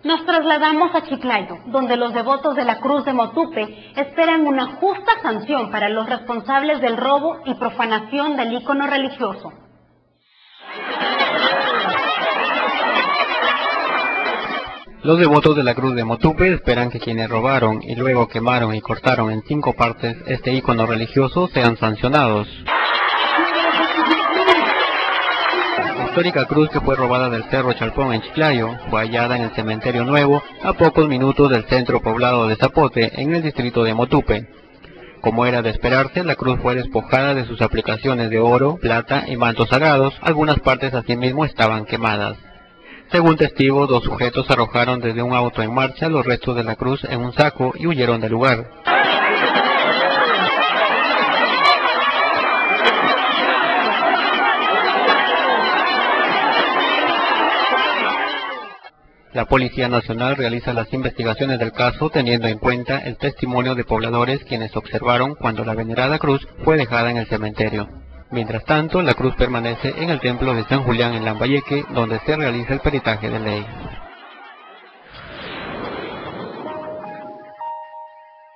Nos trasladamos a Chiclayo, donde los devotos de la Cruz de Motupe esperan una justa sanción para los responsables del robo y profanación del ícono religioso. Los devotos de la Cruz de Motupe esperan que quienes robaron y luego quemaron y cortaron en 5 partes este ícono religioso sean sancionados. La histórica cruz, que fue robada del Cerro Chalpón en Chiclayo, fue hallada en el Cementerio Nuevo, a pocos minutos del centro poblado de Zapote, en el distrito de Motupe. Como era de esperarse, la cruz fue despojada de sus aplicaciones de oro, plata y mantos sagrados. Algunas partes asimismo estaban quemadas. Según testigos, 2 sujetos arrojaron desde un auto en marcha los restos de la cruz en un saco y huyeron del lugar. La Policía Nacional realiza las investigaciones del caso teniendo en cuenta el testimonio de pobladores quienes observaron cuando la venerada cruz fue dejada en el cementerio. Mientras tanto, la cruz permanece en el templo de San Julián en Lambayeque, donde se realiza el peritaje de ley.